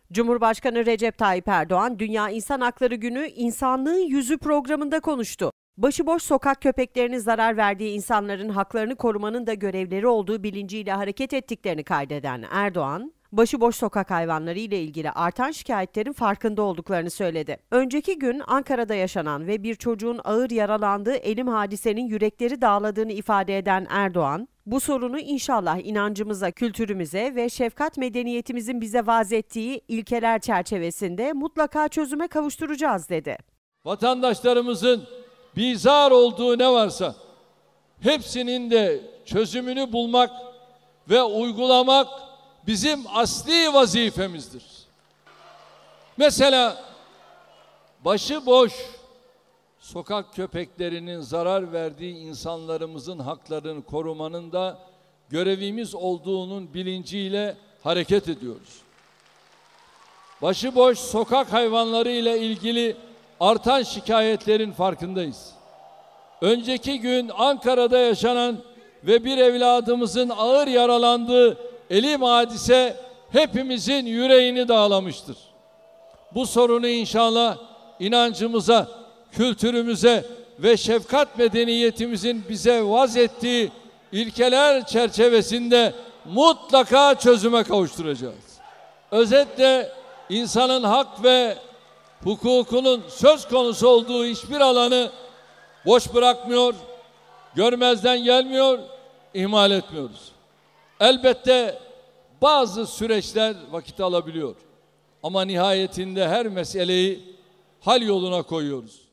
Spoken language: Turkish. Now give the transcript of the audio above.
Cumhurbaşkanı Recep Tayyip Erdoğan, Dünya İnsan Hakları Günü İnsanlığın Yüzü programında konuştu. Başıboş sokak köpeklerinin zarar verdiği insanların haklarını korumanın da görevleri olduğu bilinciyle hareket ettiklerini kaydeden Erdoğan, başıboş sokak hayvanları ile ilgili artan şikayetlerin farkında olduklarını söyledi. Önceki gün Ankara'da yaşanan ve bir çocuğun ağır yaralandığı elim hadisenin yürekleri dağladığını ifade eden Erdoğan, bu sorunu inşallah inancımıza, kültürümüze ve şefkat medeniyetimizin bize vaaz ettiği ilkeler çerçevesinde mutlaka çözüme kavuşturacağız dedi. Vatandaşlarımızın bizar olduğu ne varsa hepsinin de çözümünü bulmak ve uygulamak bizim asli vazifemizdir. Mesela başıboş sokak köpeklerinin zarar verdiği insanlarımızın haklarını korumanın da görevimiz olduğunun bilinciyle hareket ediyoruz. Başıboş sokak hayvanları ile ilgili artan şikayetlerin farkındayız. Önceki gün Ankara'da yaşanan ve bir evladımızın ağır yaralandığı elim hadise hepimizin yüreğini dağlamıştır. Bu sorunu inşallah inancımıza, kültürümüze ve şefkat medeniyetimizin bize vaz ettiği ilkeler çerçevesinde mutlaka çözüme kavuşturacağız. Özetle insanın hak ve hukukunun söz konusu olduğu hiçbir alanı boş bırakmıyor, görmezden gelmiyor, ihmal etmiyoruz. Elbette bazı süreçler vakit alabiliyor. Ama nihayetinde her meseleyi hal yoluna koyuyoruz.